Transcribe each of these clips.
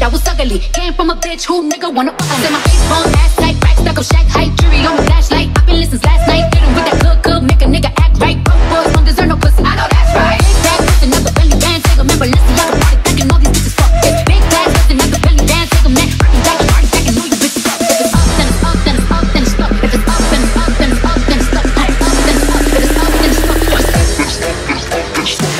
I was ugly. Came from a bitch who nigga wanna fuck. Said my face on ass like rack, stuck up shack height, jury on my flashlight. I've been listening last night, hit him with that good, make a nigga act right. Broke boys don't deserve no pussy. I know that's right. Big bag, bustin' up the belly band, take a member, let's see I can party back and all these bitches fuck. It's big bag, bustin' up the belly band, take a man, party back and party back and all you bitches fuck. If it's up, then it's up, then it's up, then it's stuck. If it's up, then it's up, then it's up, then it's stuck. If it's up, then it's up, if it's up, then it's stuck. If it's up, then it's up, then it's up, then it's stuck.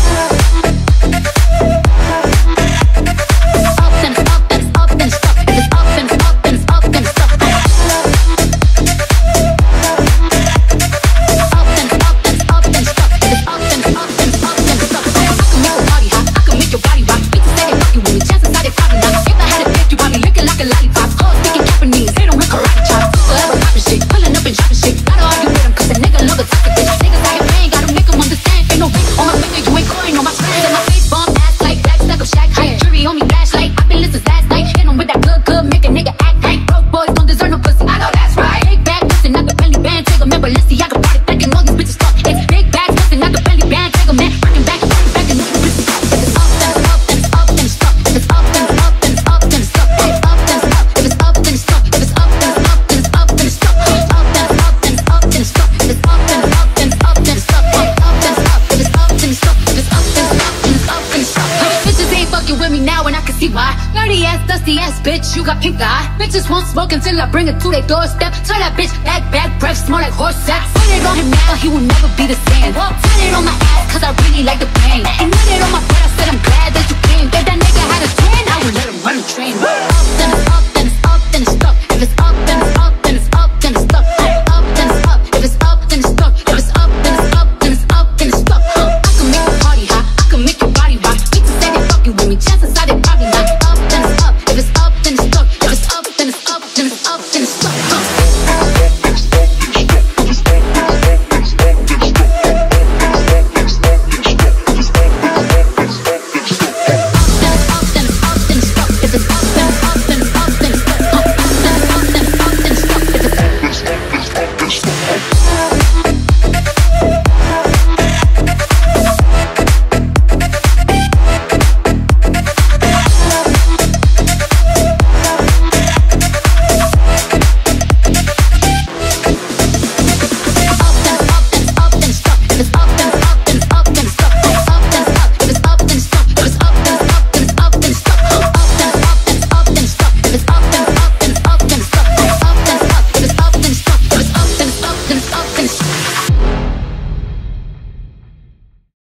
Bitch, you got pink eye. Bitches won't smoke until I bring it to their doorstep. Tell that bitch back, breath smell like horse sex. Put it on him now, he will never be the same. Put it on my ass, cause I really like the pain. And put it on my butt,